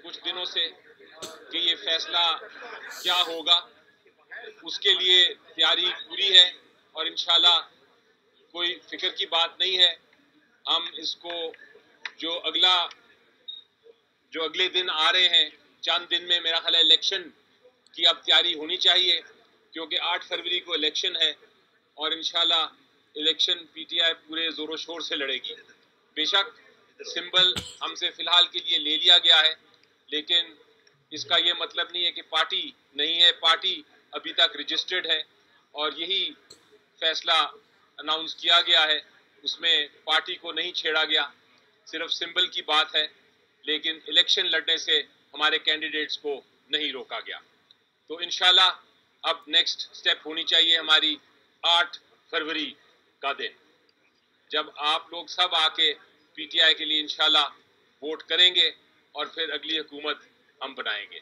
کچھ دنوں سے کہ یہ فیصلہ کیا ہوگا، اس کے لیے تیاری پوری ہے اور انشاءاللہ کوئی فکر کی بات نہیں ہے. ہم اس کو جو اگلے دن آ رہے ہیں، چند دن میں میرا خیال ہے الیکشن کی اب تیاری ہونی چاہیے، کیونکہ 8 فروری کو الیکشن ہے اور انشاءاللہ الیکشن پی ٹی آئی پورے زور و شور سے لڑے گی. بے شک سمبل ہم سے فی الحال کے لیے لے لیا گیا ہے، لیکن اس کا یہ مطلب نہیں ہے کہ پارٹی نہیں ہے. پارٹی ابھی تک رجسٹرڈ ہے اور یہی فیصلہ اناؤنس کیا گیا ہے، اس میں پارٹی کو نہیں چھیڑا گیا، صرف سمبل کی بات ہے، لیکن الیکشن لڑنے سے ہمارے کینڈیڈیٹس کو نہیں روکا گیا. تو انشاءاللہ اب نیکسٹ سٹیپ ہونی چاہیے ہماری 8 فروری کا دن، جب آپ لوگ سب آ کے پی ٹی آئی کے لیے انشاءاللہ ووٹ کریں گے اور پھر اگلی حکومت ہم بنائیں گے.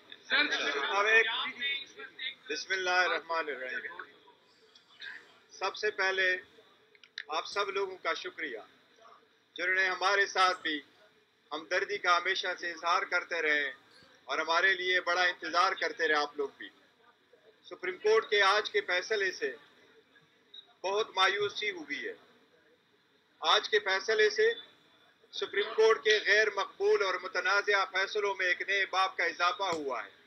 بسم اللہ الرحمن الرحیم. سب سے پہلے آپ سب لوگوں کا شکریہ جنہوں نے ہمارے ساتھ بھی ہمدردی کا ہمیشہ سے اظہار کرتے رہے اور ہمارے لیے بڑا انتظار کرتے رہے. آپ لوگ بھی سپریم کورٹ کے آج کے فیصلے سے بہت مایوسی ہوئی ہے. آج کے فیصلے سے سپریم کورٹ کے غیر مقبول اور متنازع فیصلوں میں ایک نئے باب کا اضافہ ہوا ہے.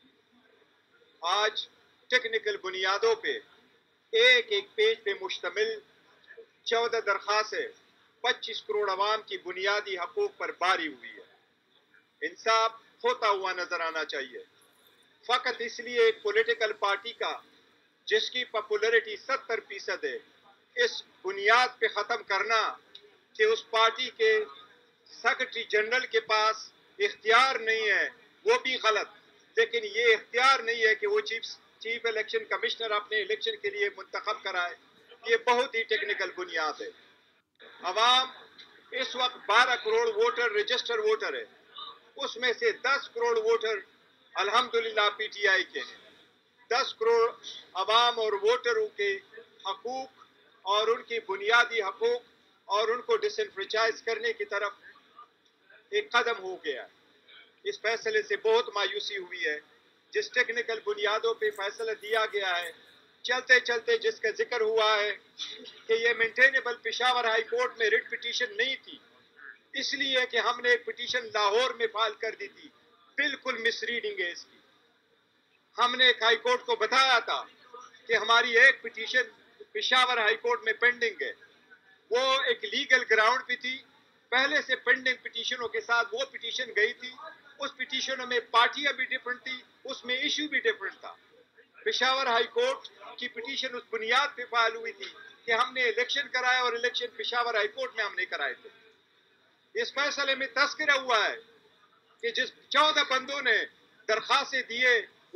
آج ٹیکنیکل بنیادوں پہ ایک پیج پہ مشتمل 14 درخواستیں 25 کروڑ عوام کی بنیادی حقوق پر باری ہوئی ہے. انصاف ہوتا ہوا نظر آنا چاہیے. فقط اس لیے ایک پولیٹیکل پارٹی کا جس کی پاپولرٹی 70% ہے، اس بنیاد پہ ختم کرنا کہ اس پارٹی کے سیکرٹری جنرل کے پاس اختیار نہیں ہے، وہ بھی غلط. لیکن یہ اختیار نہیں ہے کہ وہ چیف الیکشن کمشنر اپنے الیکشن کے لیے منتخب کرائے. یہ بہت ہی ٹیکنیکل بنیاد ہے. عوام اس وقت 12 کروڑ ووٹر رجسٹر ووٹر ہے، اس میں سے 10 کروڑ ووٹر الحمدللہ پی ٹی آئی کے ہیں. 10 کروڑ عوام اور ووٹروں کے حقوق اور ان کی بنیادی حقوق اور ان کو ڈس انفرنچائز کرنے کی طرف ایک قدم ہو گیا. اس فیصلے سے بہت مایوسی ہوئی ہے. جس ٹیکنیکل بنیادوں پہ فیصلہ دیا گیا ہے، چلتے چلتے جس کا ذکر ہوا ہے کہ یہ مینٹینیبل پشاور ہائی کورٹ میں ریٹ پٹیشن نہیں تھی، اس لیے کہ ہم نے ایک پٹیشن لاہور میں فائل کر دی تھی. بالکل مس ریڈنگ ہے اس کی. ہم نے ایک ہائی کورٹ کو بتایا تھا کہ ہماری ایک پٹیشن پشاور ہائی کورٹ میں پینڈنگ ہے. وہ ایک لیگل گراؤنڈ بھی تھی، پہلے سے پینڈنگ پٹیشنوں کے ساتھ وہ پٹیشن گئی تھی. اس پٹیشنوں میں پارٹیاں بھی ڈیفرنٹ تھی، اس میں ایشو بھی ڈیفرنٹ تھا. پشاور ہائی کورٹ کی پٹیشن اس بنیاد پہ فائل ہوئی تھی کہ ہم نے الیکشن کرایا اور الیکشن پشاور ہائی کورٹ میں ہم نے کرائے تھے. اس فیصلے میں تذکرہ ہوا ہے کہ جس 14 بندوں نے درخواستیں دیے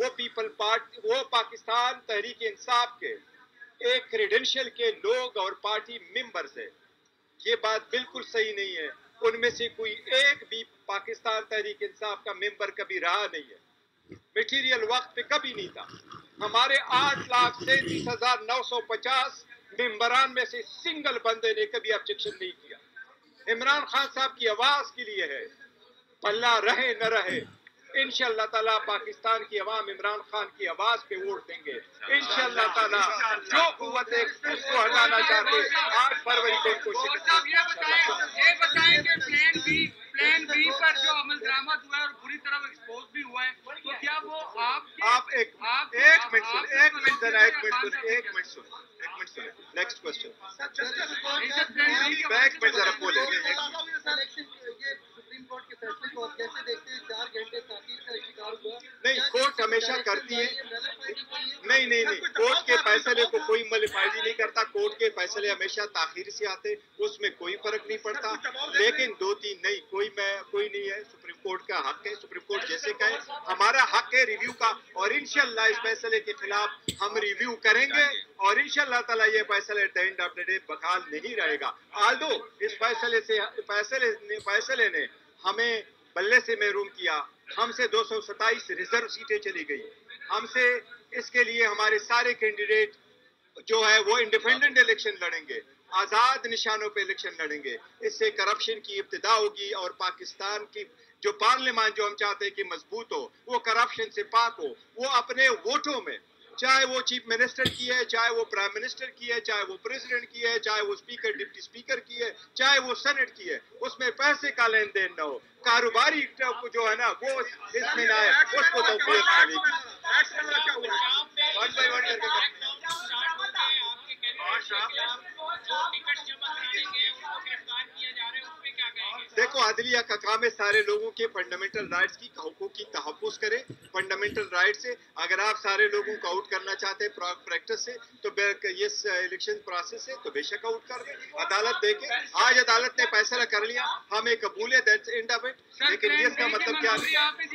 وہ پاکستان تحریک انصاف کے ایک کریڈنشل کے لوگ اور پارٹی ممبرز ہیں. یہ بات بالکل صحیح نہیں ہے. ان میں سے کوئی ایک بھی پاکستان تحریک انصاف کا ممبر کبھی رہا نہیں ہے. میٹیریل وقت پہ کبھی نہیں تھا. ہمارے 8,37,950 ممبران میں سے سنگل بندے نے کبھی آبجیکشن نہیں کیا. عمران خان صاحب کی آواز کے لیے ہے، اللہ رہے نہ رہے انشاءاللہ تعالیٰ پاکستان کی عوام عمران خان کی آواز پہ ووٹ دیں گے. انشاءاللہ تعالیٰ جو قوت ہے اس کو ہٹانا چاہتے 8 فروری کو ان کو شکست. یہ بتائیں کہ پلان بی پر جو عمل درآمد ہوا ہے اور بری طرح ایکسپوز بھی ہوا ہے، تو کیا وہ آپ ایک منٹ سنیں. Next question. ایک منٹ ذرا بولیں. نہیں، کورٹ ہمیشہ کرتی ہے. نہیں کورٹ کے فیصلے کو کوئی ملفائڈی نہیں کرتا. کورٹ کے فیصلے ہمیشہ تاخیر سے آتے، اس میں کوئی فرق نہیں پڑتا. لیکن 2-3 نہیں، کوئی نہیں ہے. سپریم کورٹ کا حق ہے، سپریم کورٹ جیسے کہے. ہمارا حق ہے ریویو کا اور انشاءاللہ اس فیصلے کے خلاف ہم ریویو کریں گے اور انشاءاللہ تعالیٰ یہ فیصلے at the end of the day بحال نہیں رہے گا. آلدو اس فیصلے نے ہمیں بلے سے محروم کیا. ہم سے 227 ریزرو سیٹیں چلی گئی. ہم سے اس کے لیے ہمارے سارے کینڈیڈیٹ جو ہے وہ انڈیپینڈنٹ الیکشن لڑیں گے، آزاد نشانوں پہ الیکشن لڑیں گے. اس سے کرپشن کی ابتدا ہوگی اور پاکستان کی जो पार्लियामान जो हम चाहते हैं कि मजबूत हो, वो करप्शन से पाक हो, वो अपने वोटों में, चाहे वो चीफ मिनिस्टर की है, चाहे वो प्राइम मिनिस्टर की है, चाहे वो प्रेसिडेंट की है, चाहे वो स्पीकर डिप्टी स्पीकर की है, चाहे वो सेनेट की है, उसमें पैसे का लेन देन न हो, कारोबारी जो है ना वो इसमें ना है, उसको तौफीक मिलेगी। वन बाय वन देखो, अदलिया का काम है सारे लोगों के फंडामेंटल राइट्स की हकूक की तहफ़्फ़ुज़ करे। फंडामेंटल राइट से अगर आप सारे लोगों को आउट करना चाहते हैं प्रैक्टिस से, तो ये इलेक्शन प्रोसेस से तो बेशक आउट कर दें। अदालत देखे, आज अदालत ने फैसला कर लिया, हमें कबूल है, दैट्स एंड ऑफ इट। लेकिन इसका मतलब क्या है?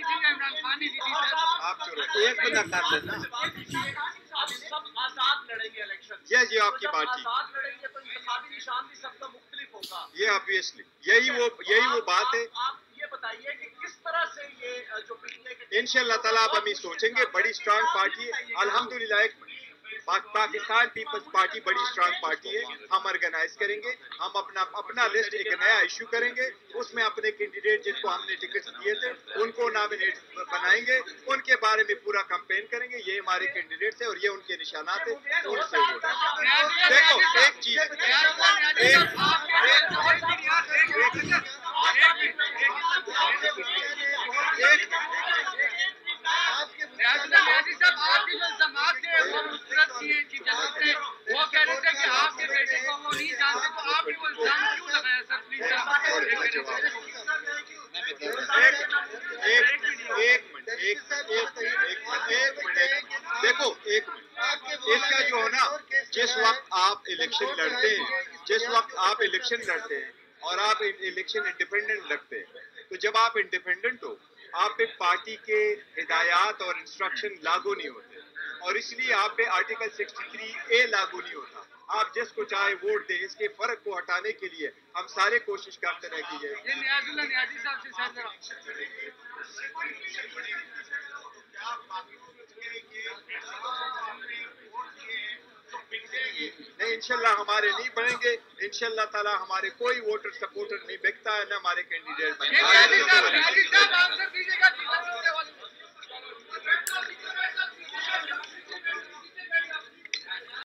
आप एक मिनट कर लेना। सब आजाद लड़ेंगे इलेक्शन। ये आपकी बात ठीक। आजाद लड़ेंगे तो इंतखाबी निशान भी सबका मुख्तलिफ होगा। ये ऑब्वियसली यही वो बात है। आप ये बताइए कि किस तरह से ये जो पिछले इंशाअल्लाह ताला अब हम ये सोचेंगे। बड़ी स्ट्रांग पार्टी है अल्हम्दुलिल्लाह। पाकिस्तान पीपल्स पार्टी बड़ी स्ट्रांग पार्टी है। हम ऑर्गेनाइज करेंगे, हम अपना लिस्ट एक नया इशू करेंगे, उसमें अपने कैंडिडेट जिनको हमने टिकट दिए थे उनको नॉमिनेट बनाएंगे, उनके बारे में पूरा कैंपेन करेंगे। ये हमारे कैंडिडेट्स है और ये उनके निशानात है, उनसे वोट। देखो एक चीज, वो कह रहे थे कि आपके बेटे को वो नहीं जानते, तो आपने वो इल्जाम क्यों लगाया सर? प्लीज देखो एक मिनट, इसका जो है ना, जिस वक्त आप इलेक्शन लड़ते हैं और आप इलेक्शन इंडिपेंडेंट लड़ते हैं, तो जब आप इंडिपेंडेंट हो, आप पे पार्टी के हिदायत और इंस्ट्रक्शन लागू नहीं होते, और इसलिए आप पे आर्टिकल 63A लागू नहीं होता। आप जिसको चाहे वोट दें। इसके फर्क को हटाने के लिए हम सारे कोशिश करते रहे कि ये नियाजी साहब से नहीं, इंशाल्लाह हमारे नहीं बनेंगे। इंशाल्लाह ताला हमारे कोई वोटर सपोर्टर नहीं बिकता है, ना हमारे कैंडिडेट बनता है।